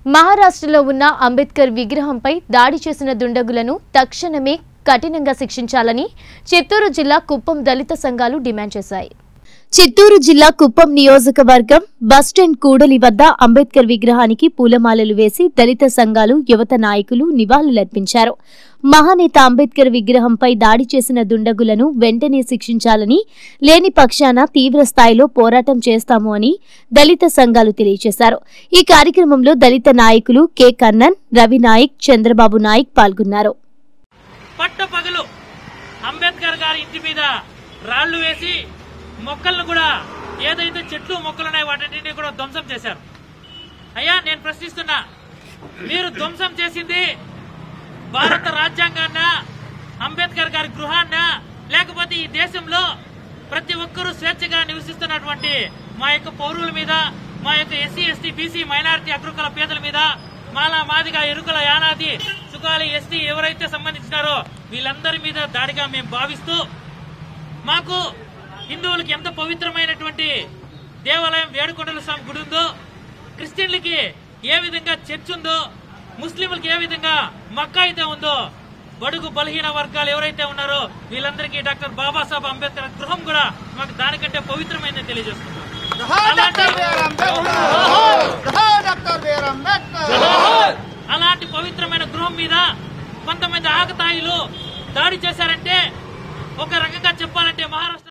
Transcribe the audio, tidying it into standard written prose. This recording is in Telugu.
మహారాష్ట్రలో ఉన్న అంబేద్కర్ విగ్రహంపై దాడి చేసిన దుండగులను తక్షణమే కఠినంగా శిక్షించాలని చిత్తూరు జిల్లా కుప్పం దళిత సంఘాలు డిమాండ్ చేశాయి. చిత్తూరు జిల్లా కుప్పం నియోజకవర్గం బస్టాండ్ కూడలి వద్ద అంబేద్కర్ విగ్రహానికి పూలమాలలు వేసి దళిత సంఘాలు యువత నాయకులు నివాళులర్పించారు. మహానేత అంబేద్కర్ విగ్రహంపై దాడి చేసిన దుండగులను వెంటనే శిక్షించాలని, లేని పక్షాన తీవ్ర స్థాయిలో పోరాటం చేస్తాము అని దళిత సంఘాలు తెలియజేశారు. ఈ కార్యక్రమంలో దళిత నాయకులు కె కన్నన్, రవి నాయక్, చంద్రబాబు నాయక్ పాల్గొన్నారు. పట్టపగలు అంబేద్కర్ గారి ఇంటి మీద రాళ్లు వేసి మొక్కలను కూడా ఏదైతే చెట్లు మొక్కలు ఉన్నాయో వాటిని కూడా ధ్వంసం చేశారు. అయ్యా, నేను ప్రశ్నిస్తున్నా, మీరు ధ్వంసం చేసింది భారత రాజ్యాంగాన్న, అంబేద్కర్ గారి గృహాన్న, లేకపోతే ఈ దేశంలో ప్రతి ఒక్కరూ స్వేచ్ఛగా నివసిస్తున్నటువంటి మా యొక్క పౌరుల మీద, మా యొక్క ఎస్సీ ఎస్టీ బీసీ మైనారిటీ అగ్రకుల పేదల మీద, మాలా మాదిగా ఎరుకల యానాది సుగాలి ఎస్టీ ఎవరైతే సంబంధించినారో వీళ్ళందరి మీద దాడిగా మేము భావిస్తూ, మాకు హిందువులకి ఎంత పవిత్రమైనటువంటి దేవాలయం వేడుకొండల స్వామి గుడి ఉందో, క్రిస్టియన్లకి ఏ విధంగా చర్చ్ ఉందో, ముస్లింలకి ఏ విధంగా మక్కా అయితే ఉందో, బడుగు బలహీన వర్గాలు ఎవరైతే ఉన్నారో వీళ్ళందరికీ డాక్టర్ బాబాసాహెబ్ అంబేద్కర్ గృహం కూడా మాకు దానికంటే పవిత్రమైందని తెలియజేస్తున్నాం. అలాంటి పవిత్రమైన గృహం మీద కొంతమంది ఆకతాయిలు దాడి చేశారంటే, ఒక రకంగా చెప్పాలంటే మహారాష్ట్ర